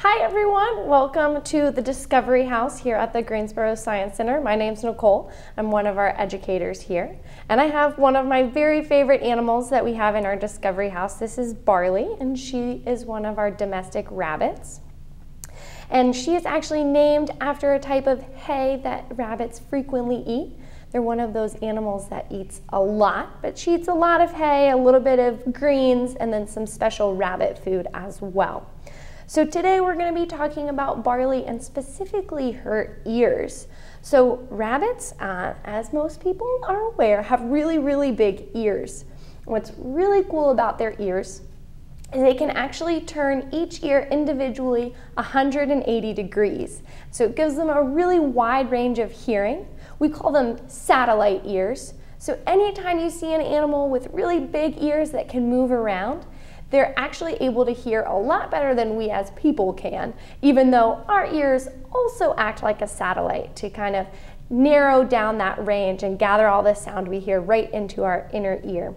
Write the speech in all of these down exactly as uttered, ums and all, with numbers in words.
Hi everyone, welcome to the Discovery House here at the Greensboro Science Center. My name's Nicole. I'm one of our educators here. And I have one of my very favorite animals that we have in our Discovery House. This is Barley, and she is one of our domestic rabbits. And she is actually named after a type of hay that rabbits frequently eat. They're one of those animals that eats a lot, but she eats a lot of hay, a little bit of greens, and then some special rabbit food as well. So today we're going to be talking about Barley and specifically her ears. So rabbits, uh, as most people are aware, have really, really big ears. What's really cool about their ears is they can actually turn each ear individually one hundred eighty degrees. So it gives them a really wide range of hearing. We call them satellite ears. So anytime you see an animal with really big ears that can move around, they're actually able to hear a lot better than we as people can, even though our ears also act like a satellite to kind of narrow down that range and gather all the sound we hear right into our inner ear.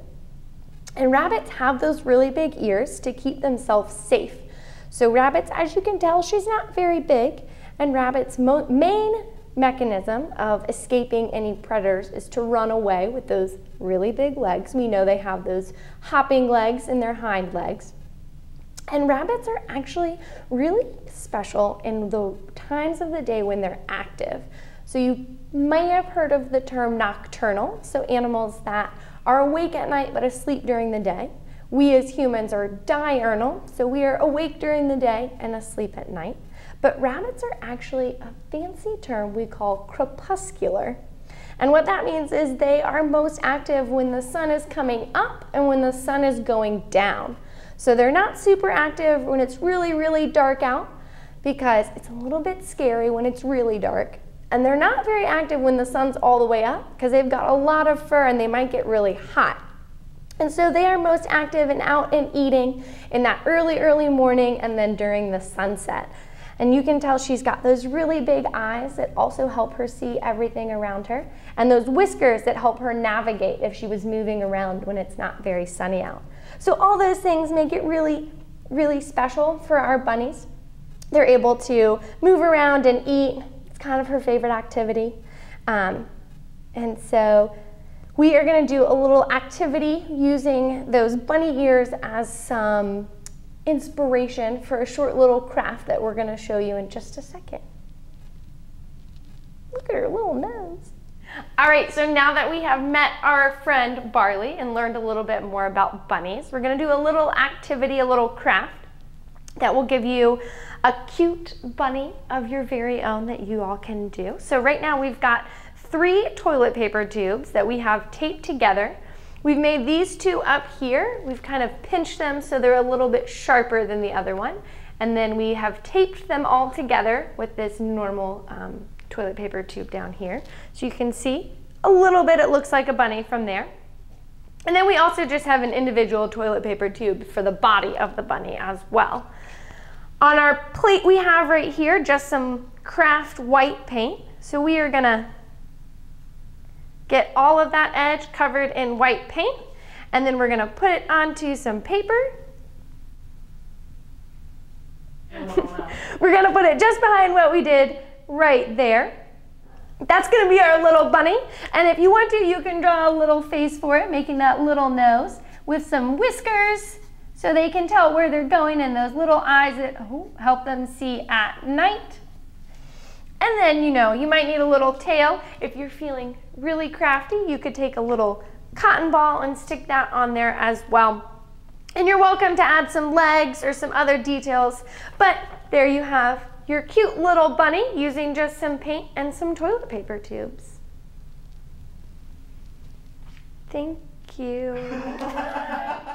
And rabbits have those really big ears to keep themselves safe. So rabbits, as you can tell, she's not very big, and rabbits' main mechanism of escaping any predators is to run away with those really big legs. We know they have those hopping legs in their hind legs. And rabbits are actually really special in the times of the day when they're active. So you may have heard of the term nocturnal, so animals that are awake at night but asleep during the day. We as humans are diurnal, so we are awake during the day and asleep at night. But rabbits are actually a fancy term we call crepuscular. And what that means is they are most active when the sun is coming up and when the sun is going down. So they're not super active when it's really, really dark out, because it's a little bit scary when it's really dark. And they're not very active when the sun's all the way up, because they've got a lot of fur and they might get really hot. And so they are most active and out and eating in that early, early morning and then during the sunset. And you can tell she's got those really big eyes that also help her see everything around her, and those whiskers that help her navigate if she was moving around when it's not very sunny out. So all those things make it really, really special for our bunnies. They're able to move around and eat. It's kind of her favorite activity. Um, and so we are going to do a little activity using those bunny ears as some inspiration for a short little craft that we're going to show you in just a second. Look at her little nose. All right, so now that we have met our friend Barley and learned a little bit more about bunnies, we're going to do a little activity, a little craft that will give you a cute bunny of your very own that you all can do. So right now we've got three toilet paper tubes that we have taped together. We've made these two up here. We've kind of pinched them so they're a little bit sharper than the other one. And then we have taped them all together with this normal um, toilet paper tube down here. So you can see a little bit, it looks like a bunny from there. And then we also just have an individual toilet paper tube for the body of the bunny as well. On our plate we have right here just some craft white paint. So we are gonna get all of that edge covered in white paint, and then we're going to put it onto some paper. We're going to put it just behind what we did right there. That's going to be our little bunny, and if you want to, you can draw a little face for it, making that little nose with some whiskers so they can tell where they're going, and those little eyes that oh, help them see at night. And then, you know, you might need a little tail. If you're feeling really crafty, you could take a little cotton ball and stick that on there as well. And you're welcome to add some legs or some other details. But there you have your cute little bunny using just some paint and some toilet paper tubes. Thank you.